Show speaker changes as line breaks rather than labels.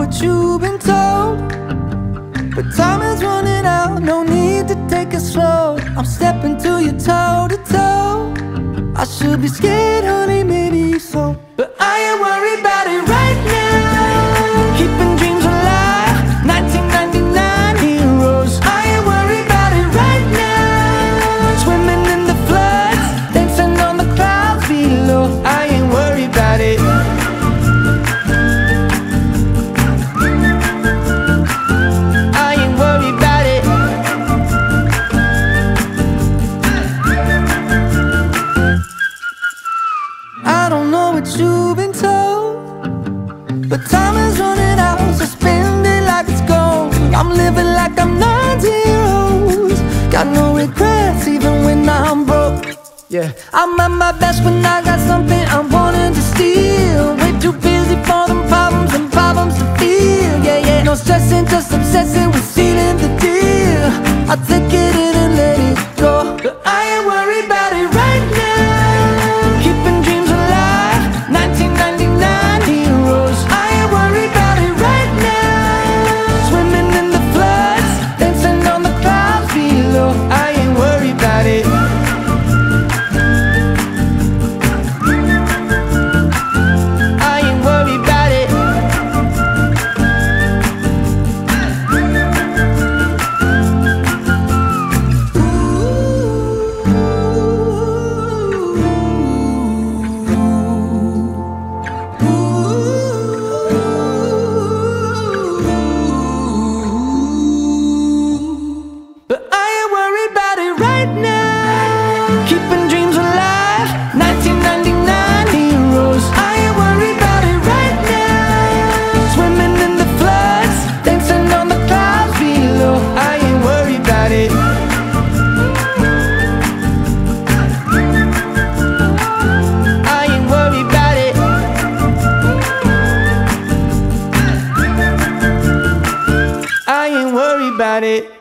what you've been told, but time is running out, no need to take it slow. I'm stepping to you toe to toe. I should be scared, honey, maybe so, but I ain't worried about it right now. Keeping dreams alive, 1999 heroes. I ain't worried about it right now. Swimming in the floods, dancing on the clouds below. I ain't worried about it. I ain't worried about it. I don't know what you've been told, but time is running out, so spend it like it's gold. I'm living like I'm 9 zeros. Got no regrets even when I'm broke. Yeah, I'm at my best when I got something I'm wanting to steal. Way too busy for them problems and problems to feel. Yeah, yeah, no stressing, just obsessing with sealing the deal. I'll take it in and let it go, but I ain't worried about it right now. Keeping dreams alive, 1999 heroes. I ain't worried about it right now. Swimming in the floods, dancing on the clouds below. I ain't worried about it. I ain't worried about it. But I ain't worried about it right now. Keeping dreams alive, 1999 heroes. I ain't worried about it right now. Swimming in the floods, dancing on the clouds below. I ain't worried about it. I ain't worried about it. I ain't worried about it.